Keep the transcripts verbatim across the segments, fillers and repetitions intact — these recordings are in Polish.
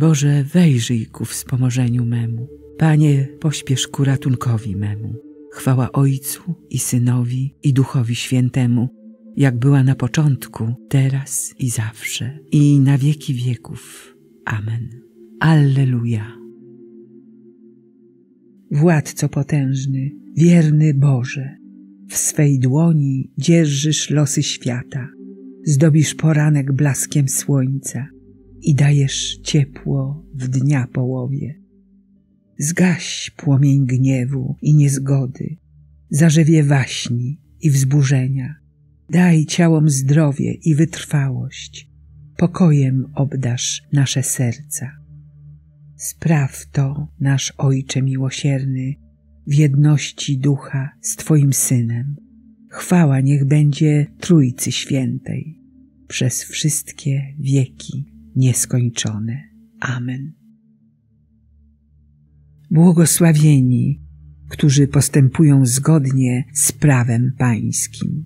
Boże, wejrzyj ku wspomożeniu memu. Panie, pośpiesz ku ratunkowi memu. Chwała Ojcu i Synowi i Duchowi Świętemu, jak była na początku, teraz i zawsze, i na wieki wieków. Amen. Alleluja. Władco potężny, wierny Boże, w swej dłoni dzierżysz losy świata, zdobisz poranek blaskiem słońca i dajesz ciepło w dnia połowie. Zgaś płomień gniewu i niezgody, zarzewie waśni i wzburzenia. Daj ciałom zdrowie i wytrwałość, pokojem obdarz nasze serca. Spraw to, nasz Ojcze miłosierny, w jedności Ducha z Twoim Synem. Chwała niech będzie Trójcy Świętej, przez wszystkie wieki nieskończone. Amen. Błogosławieni, którzy postępują zgodnie z prawem Pańskim.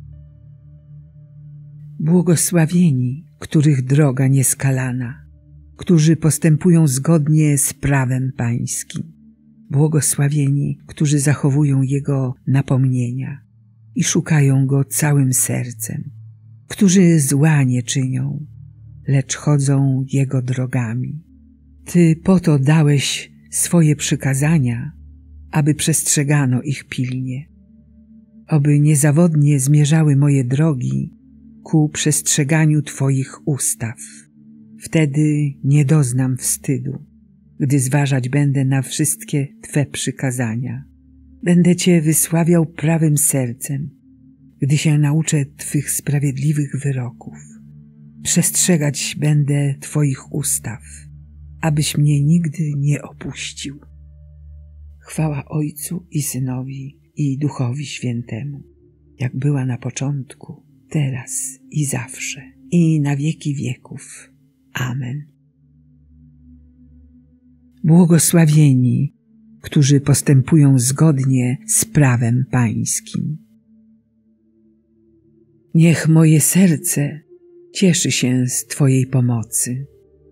Błogosławieni, których droga nieskalana, którzy postępują zgodnie z prawem Pańskim. Błogosławieni, którzy zachowują Jego napomnienia i szukają Go całym sercem, którzy zła nie czynią, lecz chodzą Jego drogami. Ty po to dałeś swoje przykazania, aby przestrzegano ich pilnie, oby niezawodnie zmierzały moje drogi ku przestrzeganiu Twoich ustaw. Wtedy nie doznam wstydu, gdy zważać będę na wszystkie Twe przykazania. Będę Cię wysławiał prawym sercem, gdy się nauczę Twych sprawiedliwych wyroków. Przestrzegać będę Twoich ustaw, abyś mnie nigdy nie opuścił. Chwała Ojcu i Synowi i Duchowi Świętemu, jak była na początku, teraz i zawsze, i na wieki wieków. Amen. Błogosławieni, którzy postępują zgodnie z prawem Pańskim. Niech moje serce cieszy się z Twojej pomocy.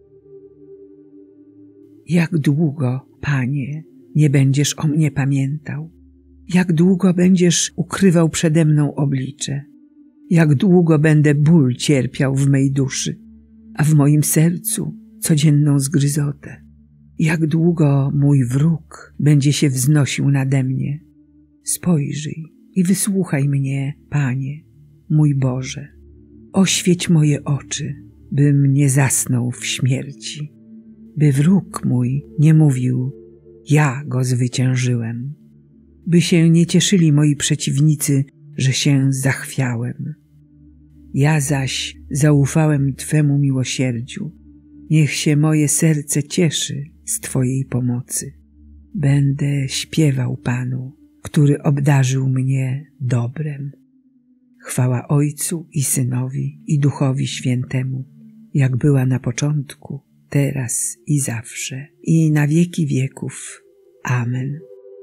Jak długo, Panie, nie będziesz o mnie pamiętał? Jak długo będziesz ukrywał przede mną oblicze? Jak długo będę ból cierpiał w mej duszy, a w moim sercu codzienną zgryzotę? Jak długo mój wróg będzie się wznosił nade mnie? Spojrzyj i wysłuchaj mnie, Panie, mój Boże. Oświeć moje oczy, bym nie zasnął w śmierci, by wróg mój nie mówił, ja go zwyciężyłem, by się nie cieszyli moi przeciwnicy, że się zachwiałem. Ja zaś zaufałem Twemu miłosierdziu. Niech się moje serce cieszy z Twojej pomocy. Będę śpiewał Panu, który obdarzył mnie dobrem. Chwała Ojcu i Synowi i Duchowi Świętemu, jak była na początku, teraz i zawsze, i na wieki wieków. Amen.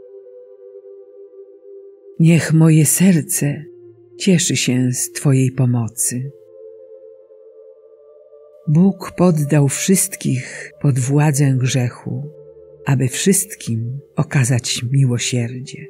Niech moje serce cieszy się z Twojej pomocy. Bóg poddał wszystkich pod władzę grzechu, aby wszystkim okazać miłosierdzie.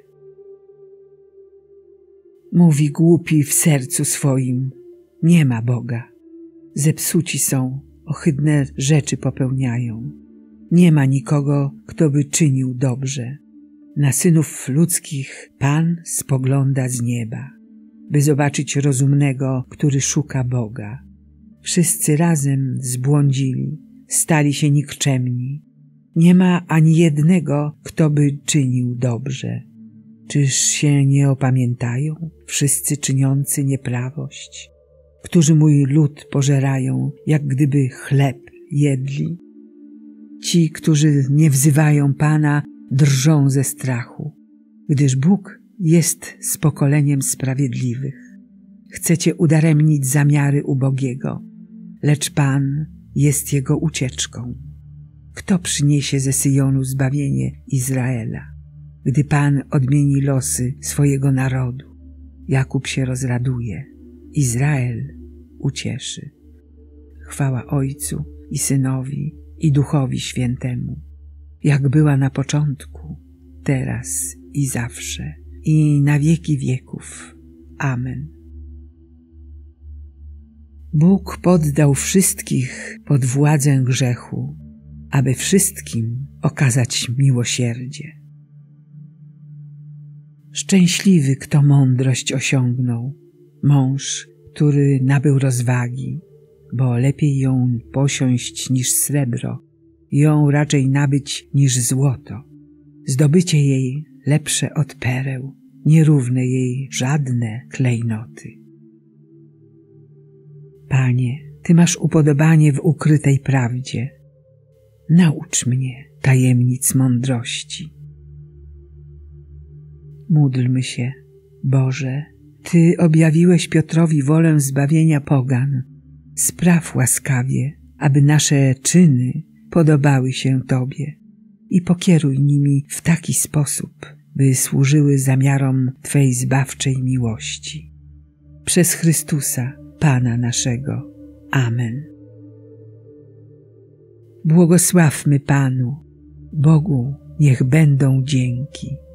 Mówi głupi w sercu swoim, nie ma Boga. Zepsuci są, ohydne rzeczy popełniają. Nie ma nikogo, kto by czynił dobrze. Na synów ludzkich Pan spogląda z nieba, by zobaczyć rozumnego, który szuka Boga. Wszyscy razem zbłądzili, stali się nikczemni. Nie ma ani jednego, kto by czynił dobrze. Czyż się nie opamiętają wszyscy czyniący nieprawość, którzy mój lud pożerają, jak gdyby chleb jedli? Ci, którzy nie wzywają Pana, drżą ze strachu, gdyż Bóg jest z pokoleniem sprawiedliwych. Chcecie udaremnić zamiary ubogiego, lecz Pan jest jego ucieczką. Kto przyniesie ze Syjonu zbawienie Izraela, gdy Pan odmieni losy swojego narodu? Jakub się rozraduje, Izrael ucieszy. Chwała Ojcu i Synowi i Duchowi Świętemu, jak była na początku, teraz i zawsze, i na wieki wieków. Amen. Bóg poddał wszystkich pod władzę grzechu, aby wszystkim okazać miłosierdzie. Szczęśliwy, kto mądrość osiągnął, mąż, który nabył rozwagi, bo lepiej ją posiąść niż srebro, ją raczej nabyć niż złoto. Zdobycie jej lepsze od pereł, nierówne jej żadne klejnoty. Panie, Ty masz upodobanie w ukrytej prawdzie. Naucz mnie tajemnic mądrości. Módlmy się, Boże, Ty objawiłeś Piotrowi wolę zbawienia pogan. Spraw łaskawie, aby nasze czyny podobały się Tobie i pokieruj nimi w taki sposób, by służyły zamiarom Twej zbawczej miłości. Przez Chrystusa, Pana naszego. Amen. Błogosławmy Panu, Bogu niech będą dzięki.